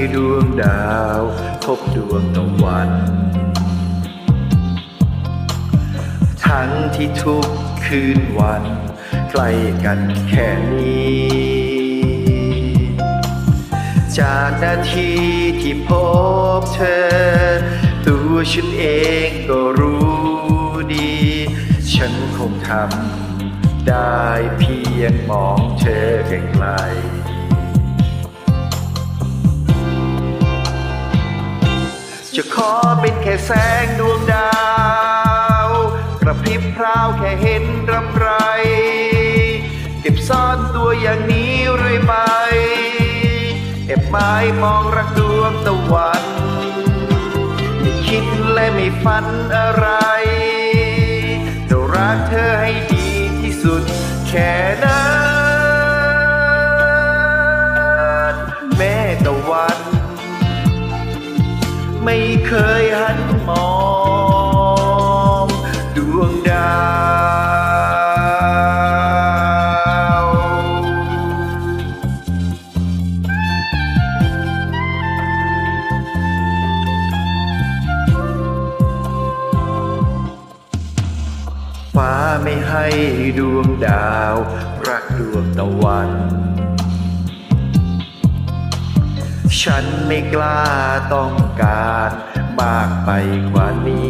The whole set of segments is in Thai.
ดวงดาวพบดวงตะวันทั้งที่ทุกคืนวันใกล้กันแค่นี้จากนาทีที่พบเธอตัวฉันเองก็รู้ดีฉันคงทำได้เพียงมองเธอไกลๆจะขอเป็นแค่แสงดวงดาวกระพริบพราวแค่เห็นรำไรเก็บซ่อนตัวอย่างนี้เรื่อยไปเก็บไม้มองรักดวงตะวันไม่คิดและไม่ฝันอะไรจะรักเธอให้ดีที่สุดแค่นั้นแม้ตะวันไม่เคยหันมองดวงดาวฟ้าไม่ให้ดวงดาวรักดวงตะวันฉันไม่กล้าต้องการมากไปกว่า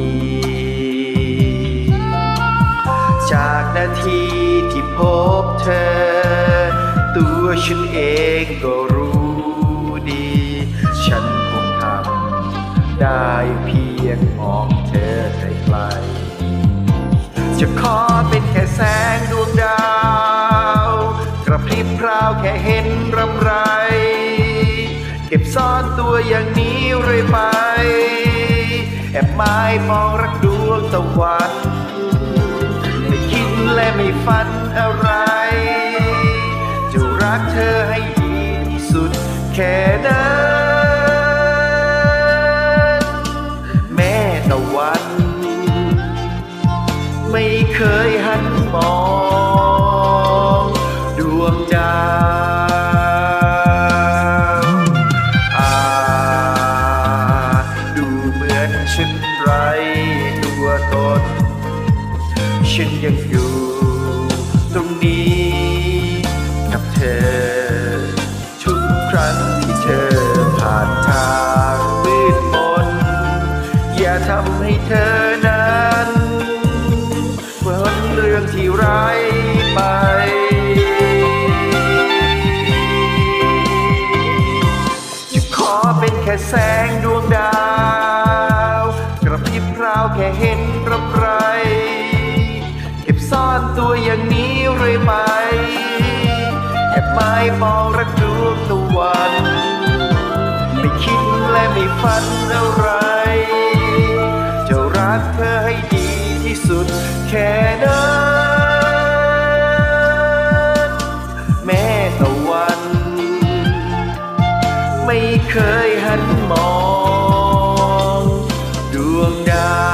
นี้จากนาทีที่พบเธอตัวฉันเองก็รู้ดีฉันคงทำได้เพียงมองเธอไกลๆจะขอเป็นแค่แสงดวงดาวกระพริบพราวแค่เห็นรำไรเก็บซ่อนตัวอย่างนี้เรื่อยไปแอบไม้มองรักดวงตะวันไม่คิดและไม่ฝันอะไรจะรักเธอให้ดีที่สุดแค่นั้นแม้ตะวันไม่เคยหันมองดวงดาวดูเหมือนฉันไร้ตัวตนฉันยังอยู่ตรงนี้กับเธอทุกครั้งที่เธอผ่านทางมืดมนอย่าทำให้เธอนั้นวันเรื่องที่ร้ายไปจะขอเป็นแค่แสงดวงดาวกระพริบพราวแค่เห็นรำไรเก็บซ่อนตัวอย่างนี้เรื่อยไปแอบไม้มองรักดวงตะวันไม่คิดและไม่ฝันอะไรจะรักเธอให้ดีที่สุดแค่นั้นแม้ตะวันไม่เคยหันมองดวงดาว